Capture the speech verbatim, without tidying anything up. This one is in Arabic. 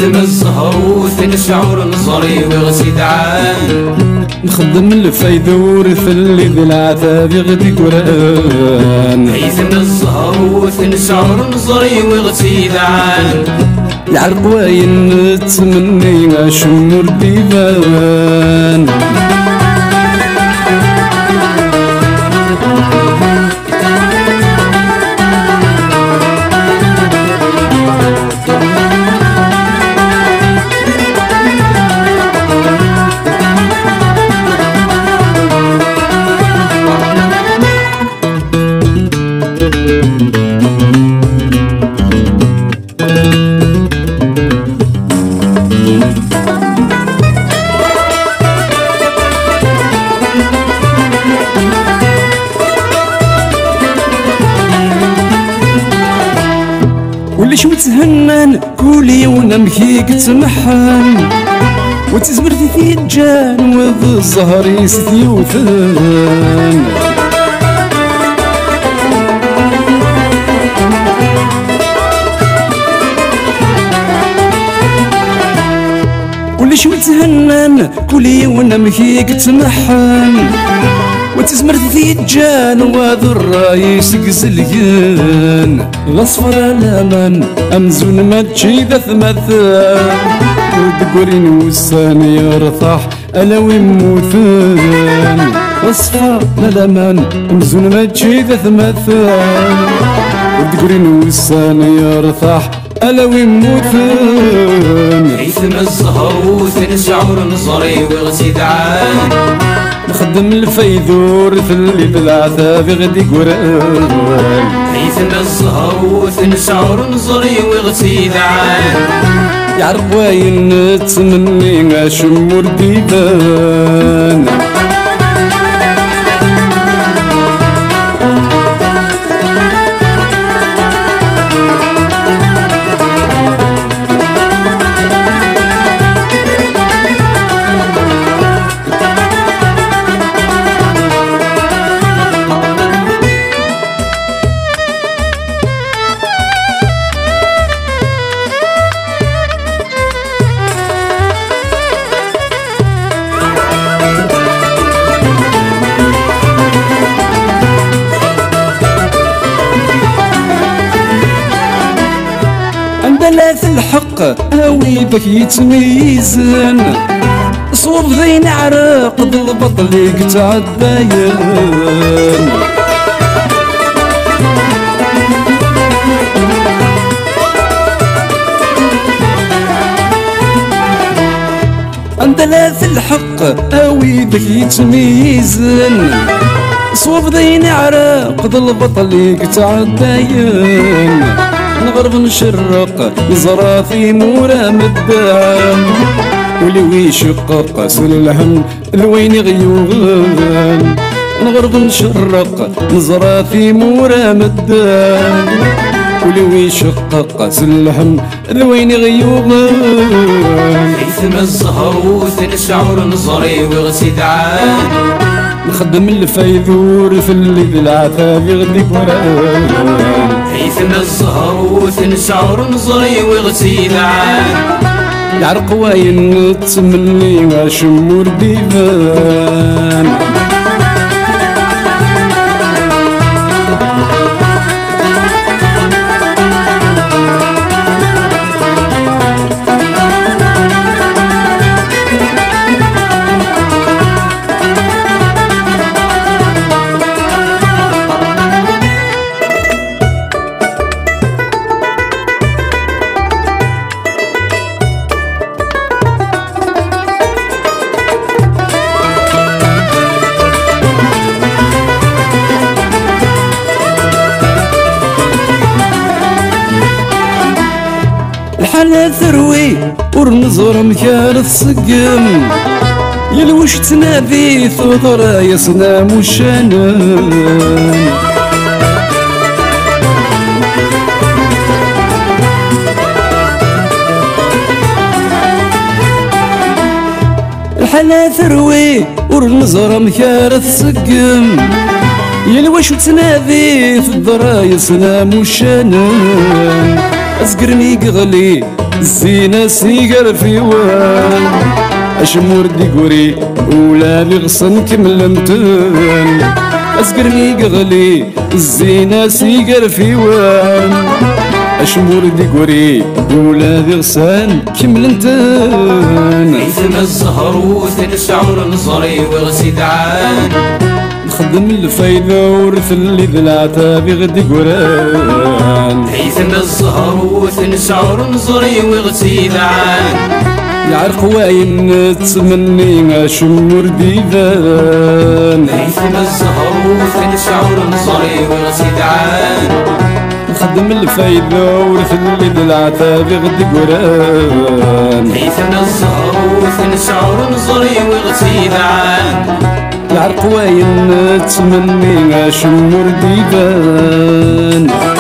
عيثم الزهر وثنشعر نصري وغسيد عام نخدم الفايدة ورث اللي ذي العذاب يغدي قران. عيثم الزهر وثنشعر نصري وغسيد عام العرق واين نتمني اشمر ديبان. وليش وتهنن كولي ونمكيك تمحن وتزمرتي في الجان وذ الزهر يستيوثن. وليش وتهنن كولي ونمكيك تمحن وتزمرت في الجان وذ الرايس قزليان. الاصفر الامان امزون ما تشي ذا ثمثان ودقورين وسان يرطح الا ويموثان. الاصفر الامان امزون ما تشي ذا ثمثان ودقورين وسان يرطح الا ويموثان. عيثم الزهر وثنشعر نصري وغسيد عام نخدم الفيذور في اللي بالعذاب يغدي قران. عيثم الزهر وثنشعر نصري وغسيد عام يعرق واين نتمني اشمر ديبان. بلاث الحق هاوي بك يتميزن صوب ذين عرق ضلبط ليك تعداين. بلاث الحق هاوي بك يتميزن صوب ذين عرق ضلبط ليك تعداين. نغرب نشرق نزرى في مورا مدام ولي يشقق سل الهم الوين غيوغان. نغرب نشرق نزرى في مورا مدام ولي يشقق سل الهم الوين غيوغان. عيثم الزهر وثنشعر نصري وغسيد عام نخدم الفيذور في اللي بالعذاب يغدي قران. عيثم الزهر وثنشعر نصري وغسيد عام العرق واين نتمني اشمر ديبان. الحالة ثروي ورنزور مكان الصقم يلوش تنادي ثوضر يصنع مشانم. الحالة ثروي ورنزور مكان الصقم يلوش تنادي في الضرايا صنع مشانم. أزقرني قغلي الزينة سيقر في وان أشمور دي قوري ولا بغصن كملمتن أسقرني قغلي الزينة سيقر في وان أشمور دي قوري ولا بغصن كملمتن عيثم الزهر وثن الشعور نصري وغسيد عان نخدم الفايدة ورث اللي ذلعتها بغدي قران عيثم الزهر وثن الشعور نصري وغسيد عان يعرق واين نتمني أشمر ديدان عيثم الزهر وثن الشعور نصري وغسيد عان نخدم الفايدة ورث اللي ذلعتها بغدي قران عيثم الزهر وثن الشعور نصري وغسيد عان العرق واين نتمني أشمر ديدان